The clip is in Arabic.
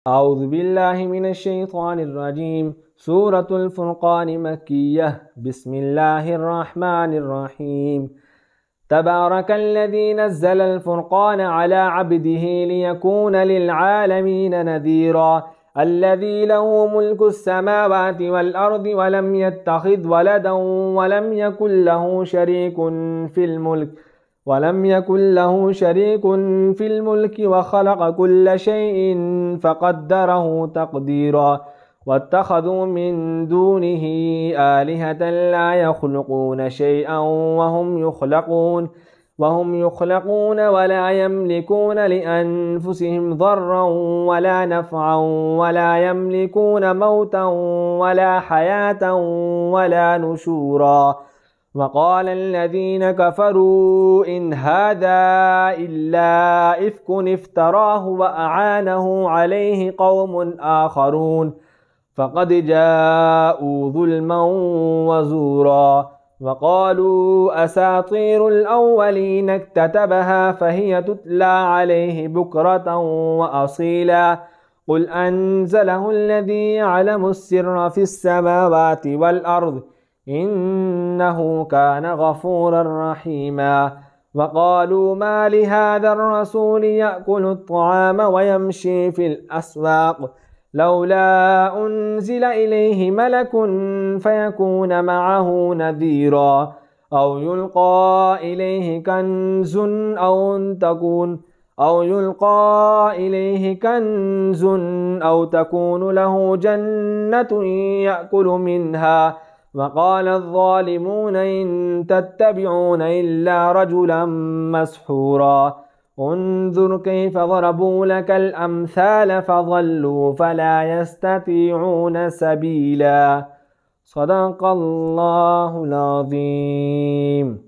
أعوذ بالله من الشيطان الرجيم. سورة الفرقان مكية. بسم الله الرحمن الرحيم. تبارك الذي نزل الفرقان على عبده ليكون للعالمين نذيرا. الذي له ملك السماوات والأرض ولم يتخذ ولدا ولم يكن له شريك في الملك وخلق كل شيء فقدره تقديرا. واتخذوا من دونه آلهة لا يخلقون شيئا وهم يخلقون ولا يملكون لأنفسهم ضرا ولا نفعا ولا يملكون موتا ولا حياة ولا نشورا. وقال الذين كفروا إن هذا إلا إفك افتراه وأعانه عليه قوم آخرون فقد جاءوا ظلما وزورا. وقالوا أساطير الأولين اكتتبها فهي تتلى عليه بكرة وأصيلا. قل أنزله الذي يعلم السر في السماوات والأرض إنه كان غفورا رحيما. وقالوا ما لهذا الرسول يأكل الطعام ويمشي في الأسواق لولا أنزل إليه ملك فيكون معه نذيرا أو يلقى إليه كنز أو تكون له جنة يأكل منها. وقال الظالمون إن تتبعون إلا رجلا مسحورا. انظر كيف ضربوا لك الأمثال فضلوا فلا يستطيعون سبيلا. صدق الله العظيم.